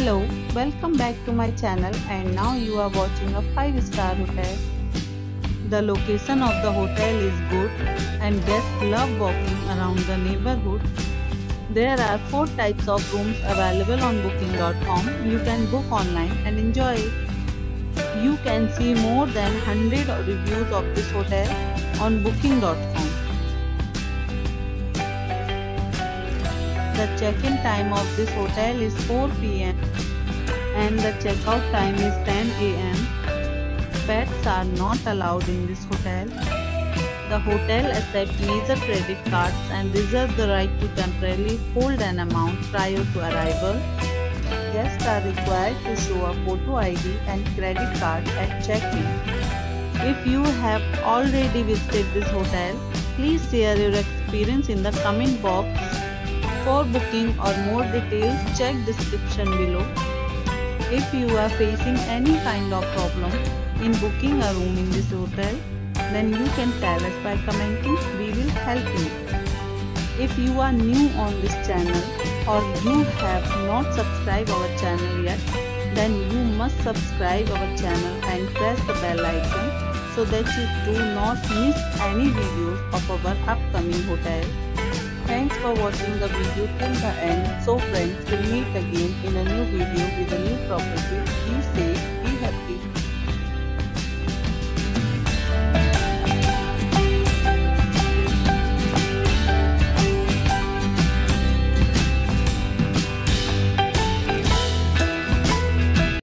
Hello, welcome back to my channel, and now you are watching a 5-star hotel. The location of the hotel is good and guests love walking around the neighborhood. There are 4 types of rooms available on booking.com. You can book online and enjoy it. You can see more than 100 reviews of this hotel on booking.com. The check-in time of this hotel is 4 p.m. and the check-out time is 10 a.m. Pets are not allowed in this hotel. The hotel accepts major credit cards and reserves the right to temporarily hold an amount prior to arrival. Guests are required to show a photo ID and credit card at check-in. If you have already visited this hotel, please share your experience in the comment box. For booking or more details, check description below. If you are facing any kind of problem in booking a room in this hotel, then you can tell us by commenting. We will help you. If you are new on this channel or you have not subscribed our channel yet, then you must subscribe our channel and press the bell icon so that you do not miss any videos of our upcoming hotel. Thanks for watching the video till the end. So friends, we'll meet again in a new video with a new property. Be safe.